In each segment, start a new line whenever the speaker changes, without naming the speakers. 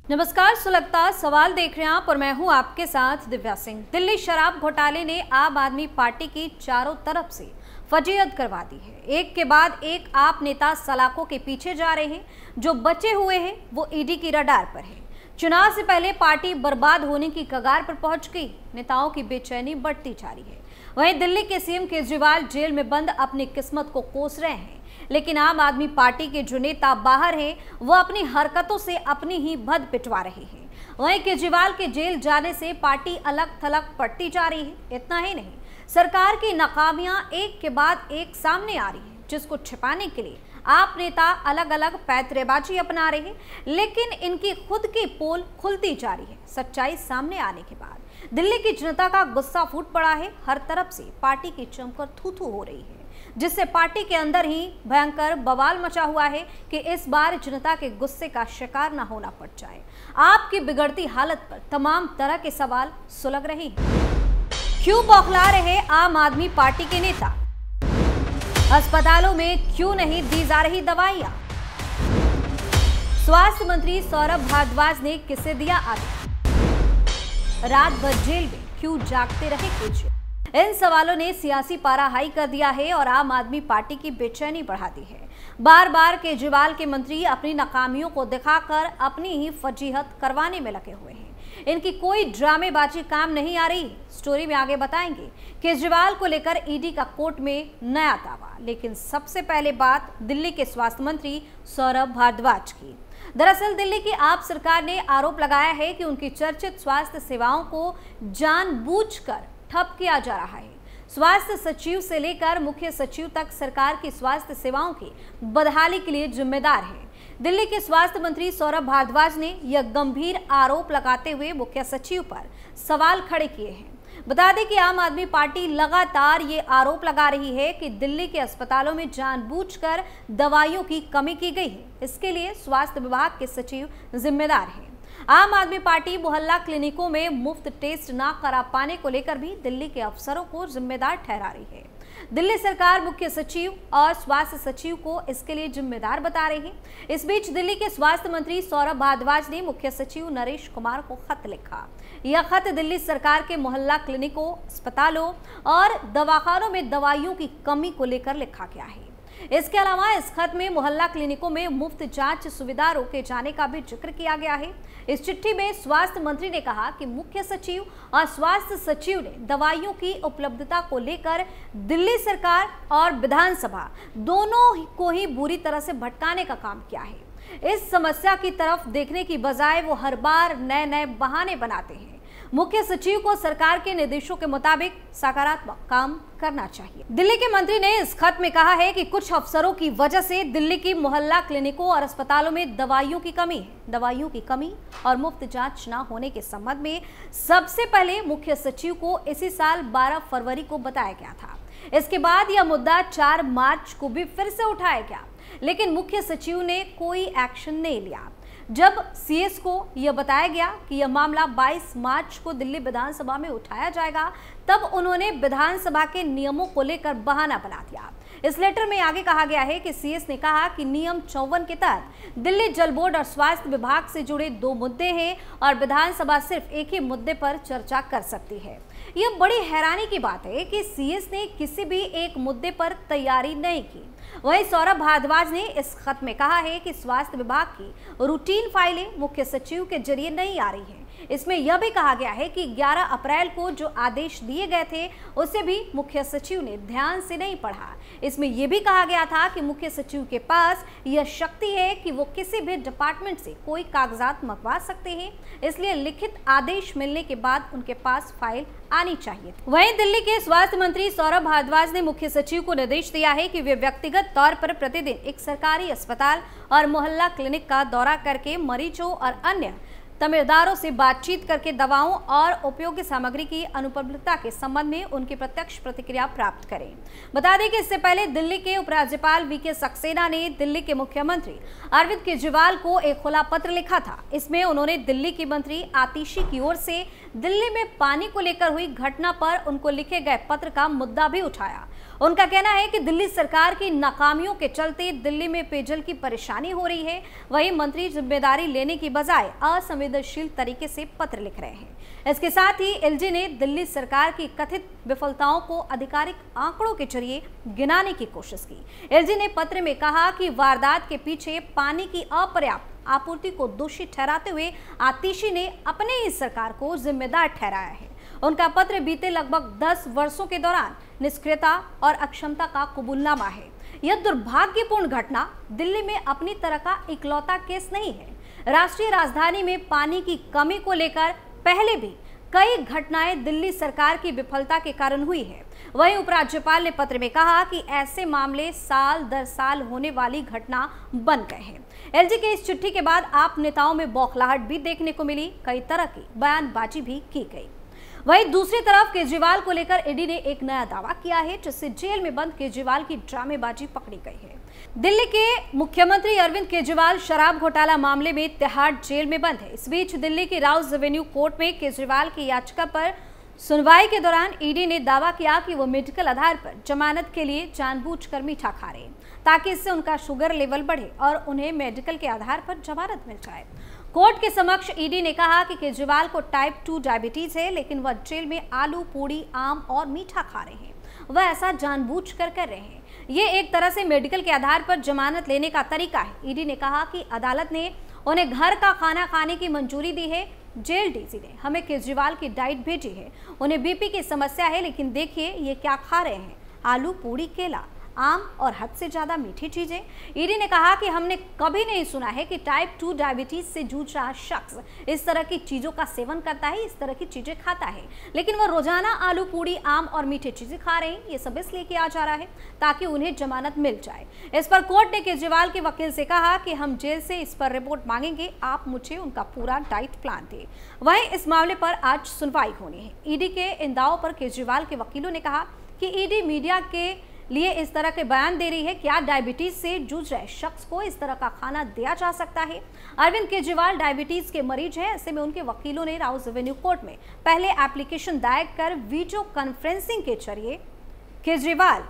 नमस्कार, सुलगता सवाल देख रहे हैं आप और मैं हूं आपके साथ दिव्या सिंह। दिल्ली शराब घोटाले ने आम आदमी पार्टी की चारों तरफ से फजीहत करवा दी है। एक के बाद एक आप नेता सलाखों के पीछे जा रहे हैं। जो बचे हुए हैं वो ईडी की रडार पर है। चुनाव से पहले पार्टी बर्बाद होने की कगार पर पहुंच गई। नेताओं की बेचैनी बढ़ती जा रही है। वहीं दिल्ली के सीएम केजरीवाल जेल में बंद अपनी किस्मत को कोस रहे हैं, लेकिन आम आदमी पार्टी के जो नेता बाहर हैं वो अपनी हरकतों से अपनी ही भद पिटवा रहे हैं। वहीं केजरीवाल के जेल जाने से पार्टी अलग थलग पड़ती जा रही है। इतना ही नहीं, सरकार की नाकामियां एक के बाद एक सामने आ रही है, जिसको छिपाने के लिए आप नेता अलग अलग पैंतरेबाजी अपना रहे हैं, लेकिन इनकी खुद की पोल खुलती जा रही है। सच्चाई सामने आने के बाद दिल्ली की जनता का गुस्सा फूट पड़ा है। हर तरफ से पार्टी की जमकर थू-थू हो रही है, जिससे पार्टी के अंदर ही भयंकर बवाल मचा हुआ है कि इस बार जनता के गुस्से का शिकार न होना पड़ जाए। आपकी बिगड़ती हालत पर तमाम तरह के सवाल सुलग रहे हैं। क्यों बौखला रहे आम आदमी पार्टी के नेता? अस्पतालों में क्यों नहीं दी जा रही दवाइयां? स्वास्थ्य मंत्री सौरभ भारद्वाज ने किसे दिया आदेश? रात भर जेल में क्यों जागते रहे केजरीवाल? इन सवालों ने सियासी पारा हाई कर दिया है और आम आदमी पार्टी की बेचैनी बढ़ा दी है। बार बार केजरीवाल के मंत्री अपनी नाकामियों को दिखाकर अपनी ही फजीहत करवाने में लगे हुए हैं। इनकी कोई ड्रामेबाजी काम नहीं आ रही। स्टोरी में आगे बताएंगे केजरीवाल को लेकर ईडी का कोर्ट में नया दावा। लेकिन सबसे पहले बात दिल्ली के स्वास्थ्य मंत्री सौरभ भारद्वाज की। दरअसल दिल्ली की आप सरकार ने आरोप लगाया है कि उनकी चर्चित स्वास्थ्य सेवाओं को जानबूझकर ठप किया जा रहा है। स्वास्थ्य सचिव से लेकर मुख्य सचिव तक सरकार की स्वास्थ्य सेवाओं की बदहाली के लिए जिम्मेदार है। दिल्ली के स्वास्थ्य मंत्री सौरभ भारद्वाज ने यह गंभीर आरोप लगाते हुए मुख्य सचिव पर सवाल खड़े किए हैं। बता दें कि आम आदमी पार्टी लगातार ये आरोप लगा रही है कि दिल्ली के अस्पतालों में जानबूझकर दवाइयों की कमी की गई है। इसके लिए स्वास्थ्य विभाग के सचिव जिम्मेदार हैं। आम आदमी पार्टी मोहल्ला क्लिनिकों में मुफ्त टेस्ट न करा पाने को लेकर भी दिल्ली के अफसरों को जिम्मेदार ठहरा रही है। दिल्ली सरकार मुख्य सचिव और स्वास्थ्य सचिव को इसके लिए जिम्मेदार बता रही है। इस बीच दिल्ली के स्वास्थ्य मंत्री सौरभ भारद्वाज ने मुख्य सचिव नरेश कुमार को खत लिखा। यह खत दिल्ली सरकार के मोहल्ला क्लिनिकों, अस्पतालों और दवाखानों में दवाइयों की कमी को लेकर लिखा गया है। इसके अलावा इस खत में मोहल्ला क्लिनिकों में मुफ्त जांच सुविधा रोके जाने का भी जिक्र किया गया है। इस चिट्ठी में स्वास्थ्य मंत्री ने कहा कि मुख्य सचिव और स्वास्थ्य सचिव ने दवाइयों की उपलब्धता को लेकर दिल्ली सरकार और विधानसभा दोनों को ही बुरी तरह से भटकाने का काम किया है। इस समस्या की तरफ देखने की बजाय वो हर बार नए नए बहाने बनाते हैं। मुख्य सचिव को सरकार के निर्देशों के मुताबिक सकारात्मक काम करना चाहिए। दिल्ली के मंत्री ने इस खत में कहा है कि कुछ अफसरों की वजह से दिल्ली की मोहल्ला क्लिनिकों और अस्पतालों में दवाइयों की कमी है। दवाइयों की कमी और मुफ्त जांच न होने के संबंध में सबसे पहले मुख्य सचिव को इसी साल 12 फरवरी को बताया गया था। इसके बाद यह मुद्दा 4 मार्च को भी फिर से उठाया गया, लेकिन मुख्य सचिव ने कोई एक्शन नहीं लिया। जब सीएस को यह बताया गया कि यह मामला 22 मार्च को दिल्ली विधानसभा में उठाया जाएगा, तब उन्होंने विधानसभा के नियमों को लेकर बहाना बना दिया। इस लेटर में आगे कहा गया है कि सीएस ने कहा कि नियम 54 के तहत दिल्ली जल बोर्ड और स्वास्थ्य विभाग से जुड़े 2 मुद्दे हैं और विधानसभा सिर्फ एक ही मुद्दे पर चर्चा कर सकती है। यह बड़ी हैरानी की बात है कि सीएस ने किसी भी एक मुद्दे पर तैयारी नहीं की। वहीं सौरभ भारद्वाज ने इस खत में कहा है कि स्वास्थ्य विभाग की रूटीन फाइलें मुख्य सचिव के जरिए नहीं आ रही हैं। इसमें यह भी कहा गया है कि 11 अप्रैल को जो आदेश दिए गए थे उसे भी मुख्य सचिव ने ध्यान से नहीं पढ़ा। इसमें यह भी कहा गया था कि मुख्य सचिव के पास यह शक्ति है कि वो किसी भी डिपार्टमेंट से कोई कागजात मंगवा सकते हैं, इसलिए लिखित आदेश मिलने के बाद उनके पास फाइल आनी चाहिए। वहीं दिल्ली के स्वास्थ्य मंत्री सौरभ भारद्वाज ने मुख्य सचिव को निर्देश दिया है कि वे व्यक्तिगत तौर पर प्रतिदिन एक सरकारी अस्पताल और मोहल्ला क्लिनिक का दौरा करके मरीजों और अन्य तमीरदारों से बातचीत करके दवाओं और उपयोगी सामग्री की अनुपलब्धता के संबंध में उनकी प्रत्यक्ष प्रतिक्रिया प्राप्त करें। बता दें कि इससे पहले दिल्ली के उपराज्यपाल वीके सक्सेना ने दिल्ली के मुख्यमंत्री अरविंद केजरीवाल को एक खुला पत्र लिखा था। इसमें उन्होंने दिल्ली की मंत्री आतिशी की ओर से दिल्ली में पानी को लेकर हुई घटना पर उनको लिखे गए पत्र का मुद्दा भी उठाया। उनका कहना है कि दिल्ली सरकार की नाकामियों के चलते दिल्ली में पेयजल की परेशानी हो रही है। वहीं मंत्री जिम्मेदारी लेने की बजाय असंवेदनशील तरीके से पत्र लिख रहे हैं। इसके साथ ही एलजी ने दिल्ली सरकार की कथित विफलताओं को आधिकारिक आंकड़ों के जरिए गिनाने की कोशिश की। एलजी ने पत्र में कहा कि वारदात के पीछे पानी की अपर्याप्त आपूर्ति को दोषी ठहराते हुए आतिशी ने अपने ही सरकार को जिम्मेदार ठहराया है। उनका पत्र बीते लगभग 10 वर्षों के दौरान निष्क्रियता और अक्षमता का कबूलनामा है। यह दुर्भाग्यपूर्ण घटना दिल्ली में अपनी तरह का इकलौता केस नहीं है। राष्ट्रीय राजधानी में पानी की कमी को लेकर पहले भी कई घटनाएं दिल्ली सरकार की विफलता के कारण हुई है। वहीं उपराज्यपाल ने पत्र में कहा कि ऐसे मामले साल दर साल होने वाली घटना बन गए हैं। एलजी के इस चिट्ठी के बाद आप नेताओं में बौखलाहट भी देखने को मिली, कई तरह की बयानबाजी भी की गई। वहीं दूसरी तरफ केजरीवाल को लेकर ईडी ने एक नया दावा किया है, जिससे जेल में बंद केजरीवाल की ड्रामेबाजी पकड़ी गई है। दिल्ली के मुख्यमंत्री अरविंद केजरीवाल शराब घोटाला मामले में तिहाड़ जेल में बंद है। इस बीच दिल्ली की राउज एवेन्यू कोर्ट में केजरीवाल की याचिका पर सुनवाई के दौरान ईडी ने दावा किया कि वो मेडिकल आधार पर जमानत के लिए जानबूझकर मीठा खा रहे हैं, ताकि इससे उनका शुगर लेवल बढ़े और उन्हें मेडिकल के आधार पर जमानत मिल जाए। कोर्ट के समक्ष ईडी ने कहा कि केजरीवाल को टाइप 2 डायबिटीज है, लेकिन वह जेल में आलू, पूड़ी, आम और मीठा खा रहे हैं। वह ऐसा जानबूझकर कर रहे हैं। ये एक तरह से मेडिकल के आधार पर जमानत लेने का तरीका है। ईडी ने कहा कि अदालत ने उन्हें घर का खाना खाने की मंजूरी दी है। जेल डीसी ने हमें केजरीवाल की डाइट भेजी है। उन्हें बीपी की समस्या है, लेकिन देखिए ये क्या खा रहे हैं, आलू, पूड़ी, केला, आम और हद से ज्यादा मीठी चीजें। ईडी ने कहा कि हमने कभी नहीं सुना है कि टाइप 2 डायबिटीज से जूझ रहा शख्स इस तरह की चीजों का सेवन करता है, इस तरह की चीजें खाता है, लेकिन वह रोजाना आलू, पूड़ी, आम और मीठी चीजें खा रहे हैं। ये सब इसलिए किया जा रहा है ताकि उन्हें जमानत मिल जाए। इस पर कोर्ट ने केजरीवाल के वकील से कहा कि हम जेल से इस पर रिपोर्ट मांगेंगे, आप मुझे उनका पूरा डाइट प्लान दें। वहीं इस मामले पर आज सुनवाई होनी है। ईडी के इन दावों पर केजरीवाल के वकीलों ने कहा कि ईडी मीडिया के लिए इस तरह के बयान दे रही है। क्या डायबिटीज से जूझ रहे शख्स को इस तरह का खाना दिया जा सकता है? अरविंद केजरीवाल डायबिटीज के मरीज हैं। ऐसे में उनके वकीलों ने राउज एवेन्यू कोर्ट में पहले एप्लीकेशन दायर कर वीडियो कॉन्फ्रेंसिंग के जरिए केजरीवाल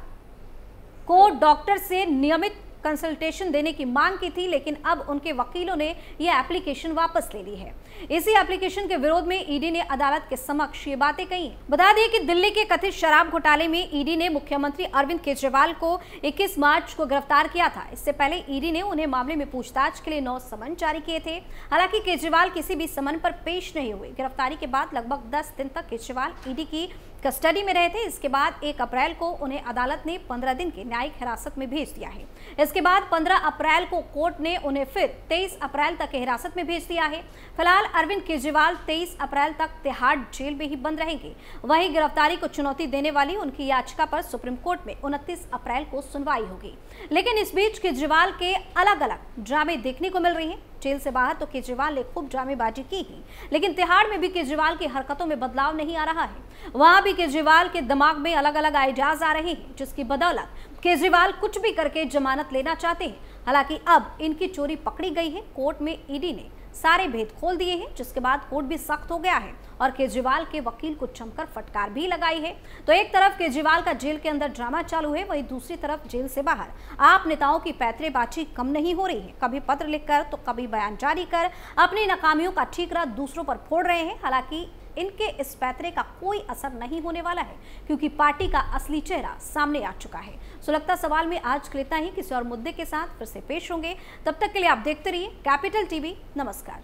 को डॉक्टर से नियमित कंसल्टेशन देने की मांग की थी, लेकिन अब उनके वकीलों ने यह एप्लीकेशन वापस ले ली है। इसी एप्लीकेशन के विरोध में ईडी ने अदालत के समक्ष ये बातें कही। बता दें कि दिल्ली के कथित शराब घोटाले में ईडी ने मुख्यमंत्री अरविंद केजरीवाल को 21 मार्च को गिरफ्तार किया था। इससे पहले ईडी ने उन्हें मामले में पूछताछ के लिए 9 समन जारी किए थे। हालांकि केजरीवाल किसी भी समन पर पेश नहीं हुए। गिरफ्तारी के बाद लगभग 10 दिन तक केजरीवाल ईडी की कस्टडी में रहे थे। इसके बाद 1 अप्रैल को उन्हें अदालत ने 15 दिन की न्यायिक हिरासत में भेज दिया है। इसके बाद 15 अप्रैल को कोर्ट ने उन्हें फिर 23 अप्रैल तक हिरासत में भेज दिया है। फिलहाल अरविंद केजरीवाल 23 अप्रैल तक तिहाड़ जेल में ही बंद रहेंगे। वहीं गिरफ्तारी को चुनौती देने वाली उनकी याचिका पर सुप्रीम कोर्ट में 29 अप्रैल को सुनवाई होगी। लेकिन इस बीच केजरीवाल के अलग अलग ड्रामे देखने को मिल रहे हैं। जेल से बाहर तो केजरीवाल ने खूब ड्रामेबाजी की ही, लेकिन तिहाड़ में भी केजरीवाल की हरकतों में बदलाव नहीं आ रहा है। वहां भी केजरीवाल के दिमाग में अलग अलग आइडियाज आ रहे हैं, जिसकी बदौलत केजरीवाल कुछ भी करके जमानत लेना चाहते हैं। हालांकि अब इनकी चोरी पकड़ी गई है। कोर्ट में ईडी ने सारे भेद खोल दिए हैं, जिसके बाद कोर्ट भी सख्त हो गया है और केजरीवाल के वकील को जमकर फटकार भी लगाई है। तो एक तरफ केजरीवाल का जेल के अंदर ड्रामा चालू है, वहीं दूसरी तरफ जेल से बाहर आप नेताओं की पैंतरेबाजी कम नहीं हो रही है। कभी पत्र लिखकर तो कभी बयान जारी कर अपनी नाकामियों का ठीकरा दूसरों पर फोड़ रहे हैं। हालांकि इनके इस पैंतरे का कोई असर नहीं होने वाला है, क्योंकि पार्टी का असली चेहरा सामने आ चुका है। सुलगता सवाल में आज के लिए इतना ही। किसी और मुद्दे के साथ फिर से पेश होंगे। तब तक के लिए आप देखते रहिए कैपिटल टीवी। नमस्कार।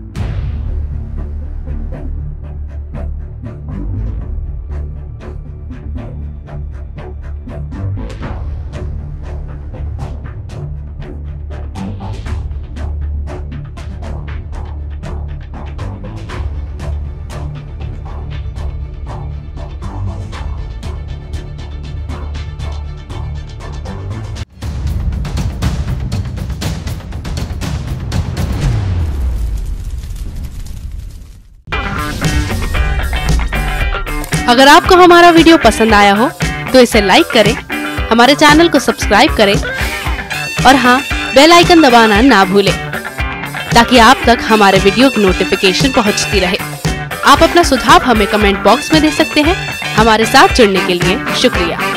अगर आपको हमारा वीडियो पसंद आया हो तो इसे लाइक करें, हमारे चैनल को सब्सक्राइब करें और हाँ, बेल आइकन दबाना ना भूलें, ताकि आप तक हमारे वीडियो की नोटिफिकेशन पहुंचती रहे। आप अपना सुझाव हमें कमेंट बॉक्स में दे सकते हैं। हमारे साथ जुड़ने के लिए शुक्रिया।